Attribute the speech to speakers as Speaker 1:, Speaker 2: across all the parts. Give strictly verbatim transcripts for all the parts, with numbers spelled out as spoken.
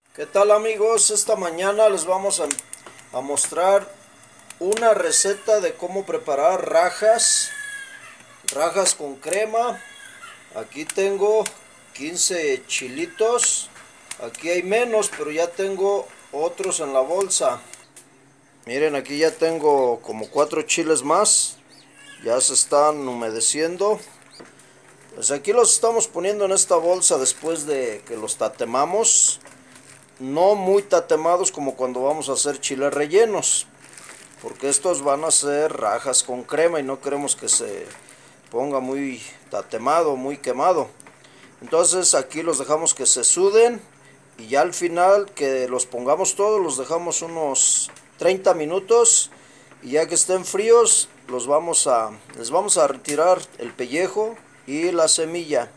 Speaker 1: ¿Qué tal, amigos? Esta mañana les vamos a, a mostrar una receta de cómo preparar rajas, rajas con crema. Aquí tengo quince chilitos, aquí hay menos, pero ya tengo otros en la bolsa. Miren, aquí ya tengo como cuatro chiles más, ya se están humedeciendo. Pues aquí los estamos poniendo en esta bolsa después de que los tatemamos. No muy tatemados como cuando vamos a hacer chiles rellenos, porque estos van a ser rajas con crema y no queremos que se ponga muy tatemado, muy quemado. Entonces aquí los dejamos que se suden y ya al final que los pongamos todos los dejamos unos treinta minutos, y ya que estén fríos los vamos a les vamos a retirar el pellejo y la semilla.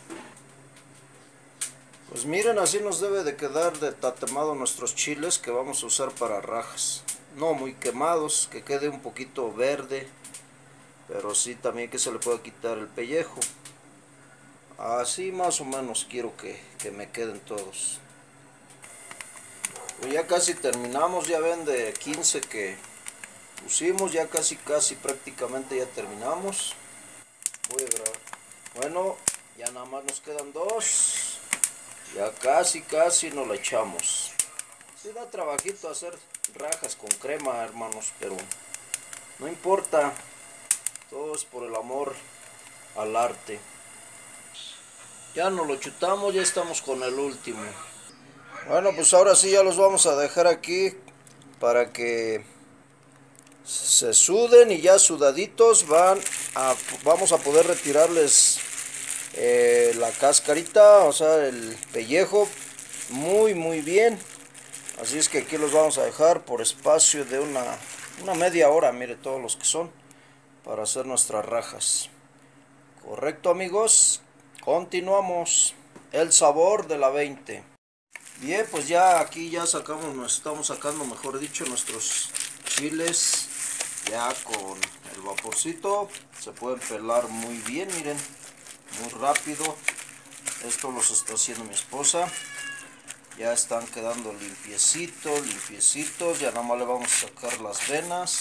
Speaker 1: Pues miren, así nos debe de quedar de tatemado nuestros chiles que vamos a usar para rajas. No muy quemados, que quede un poquito verde, pero sí también que se le pueda quitar el pellejo. Así más o menos quiero que, que me queden todos. Pues ya casi terminamos, ya ven de quince que pusimos, ya casi casi prácticamente ya terminamos. Voy a grabar. Bueno, ya nada más nos quedan dos. Ya casi casi nos la echamos. Sí da trabajito hacer rajas con crema, hermanos, pero no importa. Todo es por el amor al arte. Ya nos lo chutamos, ya estamos con el último. Bueno, pues ahora sí ya los vamos a dejar aquí para que se suden, y ya sudaditos van a, vamos a poder retirarles eh, la cascarita, o sea, el pellejo, muy muy bien. Así es que aquí los vamos a dejar por espacio de una, una media hora, mire todos los que son, para hacer nuestras rajas. Correcto, amigos, continuamos. El sabor de la veinte. Bien, pues ya aquí ya sacamos, nos estamos sacando, mejor dicho, nuestros chiles ya con el vaporcito. Se pueden pelar muy bien, miren, muy rápido. Esto los está haciendo mi esposa. Ya están quedando limpiecitos, limpiecitos. Ya nada más le vamos a sacar las venas.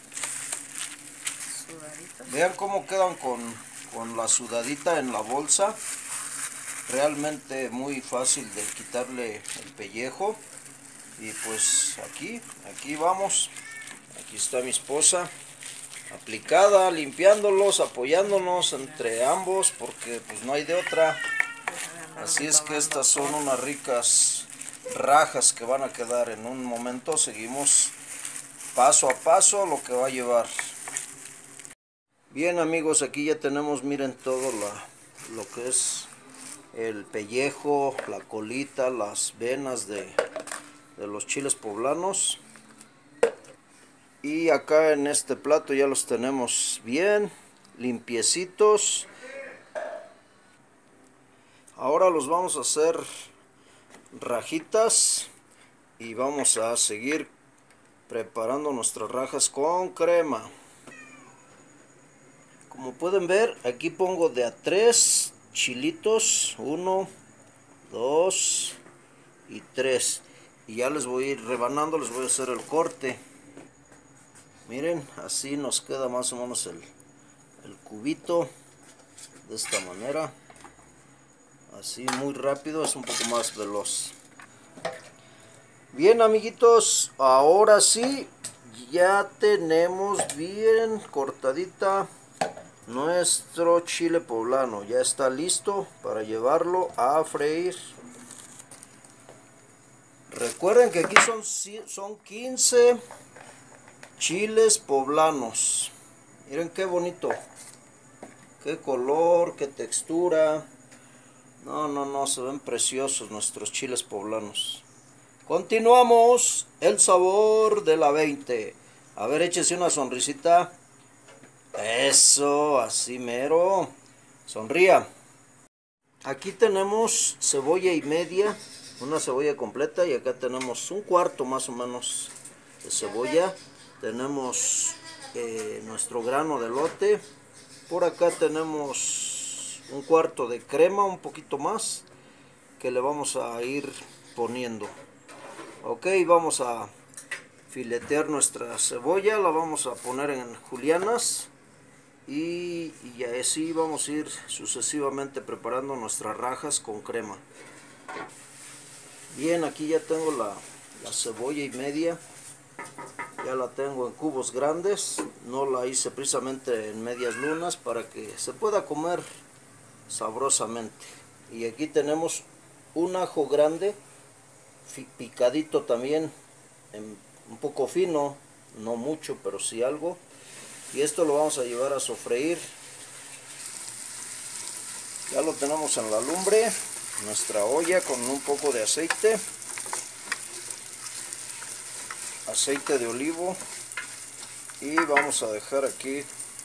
Speaker 1: Sudaditos. Vean cómo quedan con, con la sudadita en la bolsa. Realmente muy fácil de quitarle el pellejo. Y pues aquí, aquí vamos. Aquí está mi esposa aplicada, limpiándolos, apoyándonos entre ambos, porque pues no hay de otra. Así es que estas son unas ricas rajas que van a quedar. En un momento seguimos paso a paso lo que va a llevar. Bien, amigos, aquí ya tenemos, miren, todo la, lo que es el pellejo, la colita, las venas de, de los chiles poblanos. Y acá en este plato ya los tenemos bien limpiecitos. Ahora los vamos a hacer rajitas y vamos a seguir preparando nuestras rajas con crema. Como pueden ver, aquí pongo de a tres chilitos, uno, dos y tres, y ya les voy a ir rebanando, les voy a hacer el corte. Miren, así nos queda más o menos el, el cubito, de esta manera. Así muy rápido, es un poco más veloz. Bien, amiguitos, ahora sí ya tenemos bien cortadita nuestro chile poblano. Ya está listo para llevarlo a freír. Recuerden que aquí son, son quince chiles poblanos. Miren qué bonito, qué color, qué textura. No, no, no, se ven preciosos nuestros chiles poblanos. Continuamos. El sabor de la veinte. A ver, échese una sonrisita. Eso, así mero. Sonría. Aquí tenemos cebolla y media, una cebolla completa, y acá tenemos un cuarto más o menos de cebolla. Tenemos eh, nuestro grano de elote. Por acá tenemos un cuarto de crema, un poquito más, que le vamos a ir poniendo. Ok, vamos a filetear nuestra cebolla, la vamos a poner en julianas y, y así vamos a ir sucesivamente preparando nuestras rajas con crema. Bien, aquí ya tengo la, la cebolla y media, ya la tengo en cubos grandes, no la hice precisamente en medias lunas para que se pueda comer sabrosamente. Y aquí tenemos un ajo grande, picadito también, en, un poco fino, no mucho, pero sí algo. Y esto lo vamos a llevar a sofreír. Ya lo tenemos en la lumbre, nuestra olla con un poco de aceite, aceite de olivo, y vamos a dejar aquí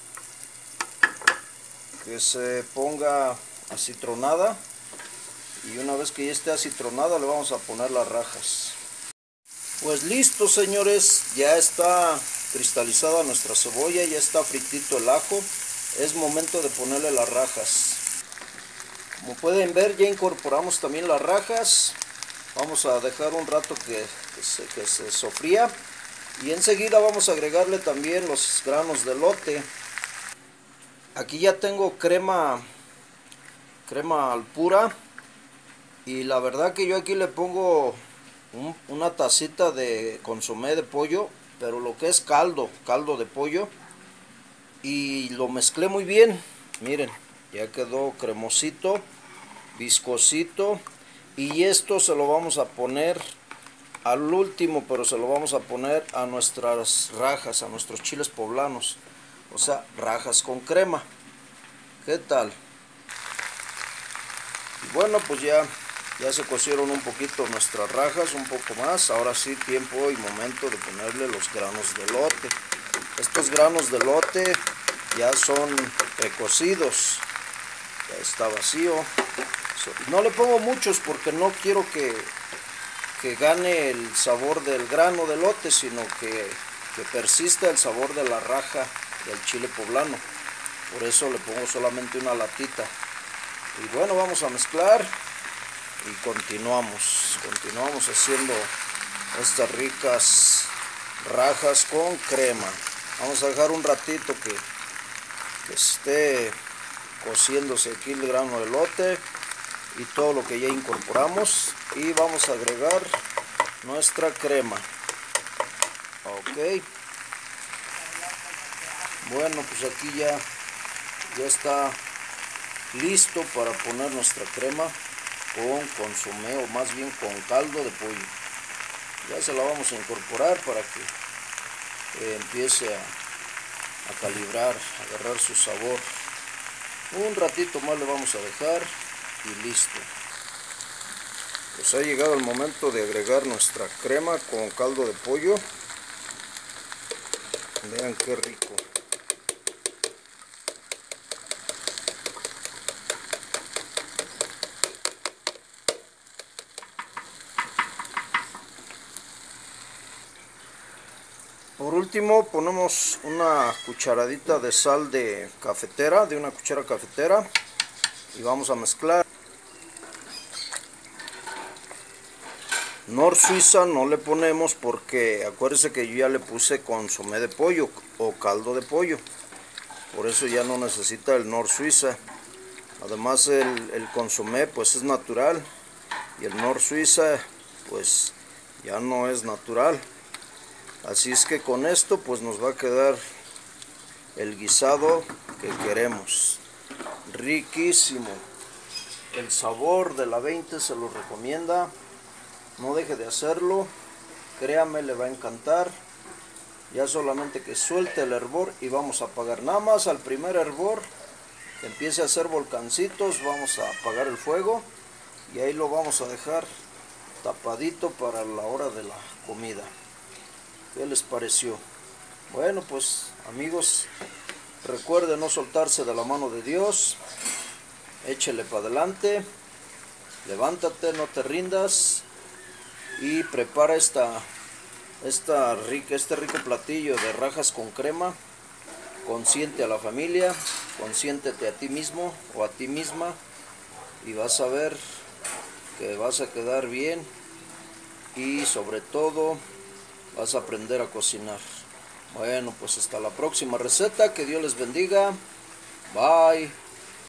Speaker 1: que se ponga acitronada, y una vez que ya esté acitronada le vamos a poner las rajas. Pues listo, señores, ya está cristalizada nuestra cebolla, ya está fritito el ajo, es momento de ponerle las rajas. Como pueden ver, ya incorporamos también las rajas, vamos a dejar un rato que, que, se, que se sofría, y enseguida vamos a agregarle también los granos de elote. Aquí ya tengo crema, crema al pura, y la verdad que yo aquí le pongo un, una tacita de consomé de pollo, pero lo que es caldo, caldo de pollo, y lo mezclé muy bien. Miren, ya quedó cremosito, viscosito, y esto se lo vamos a poner al último, pero se lo vamos a poner a nuestras rajas, a nuestros chiles poblanos, o sea, rajas con crema. ¿Qué tal? Y bueno, pues ya ya se cocieron un poquito nuestras rajas, un poco más. Ahora sí, tiempo y momento de ponerle los granos de elote. Estos granos de elote ya son precocidos, ya está vacío. No le pongo muchos porque no quiero que, que gane el sabor del grano de elote, sino que, que persista el sabor de la raja del chile poblano. Por eso le pongo solamente una latita. Y bueno, vamos a mezclar y continuamos. Continuamos haciendo estas ricas rajas con crema. Vamos a dejar un ratito que, que esté cociéndose aquí el grano de elote y todo lo que ya incorporamos, y vamos a agregar nuestra crema. Ok, bueno, pues aquí ya ya está listo para poner nuestra crema con consomé, o más bien con caldo de pollo. Ya se la vamos a incorporar para que eh, empiece a, a calibrar, a agarrar su sabor. Un ratito más le vamos a dejar y listo. Pues ha llegado el momento de agregar nuestra crema con caldo de pollo. Vean qué rico. Por último ponemos una cucharadita de sal de cafetera, de una cuchara cafetera, y vamos a mezclar. Nor Suiza no le ponemos porque acuérdense que yo ya le puse consomé de pollo o caldo de pollo, por eso ya no necesita el Nor Suiza. Además el, el consomé pues es natural y el Nor Suiza pues ya no es natural. Así es que con esto pues nos va a quedar el guisado que queremos. Riquísimo. El sabor de la veinte se lo recomienda. No deje de hacerlo. Créame, le va a encantar. Ya solamente que suelte el hervor y vamos a apagar. Nada más al primer hervor que empiece a hacer volcancitos, vamos a apagar el fuego. Y ahí lo vamos a dejar tapadito para la hora de la comida. ¿Qué les pareció? Bueno, pues amigos, recuerden no soltarse de la mano de Dios. Échele para adelante, levántate, no te rindas, y prepara esta, esta rica, este rico platillo de rajas con crema. Consiente a la familia, consiéntete a ti mismo o a ti misma, y vas a ver que vas a quedar bien y sobre todo vas a aprender a cocinar. Bueno, pues hasta la próxima receta, que Dios les bendiga, bye.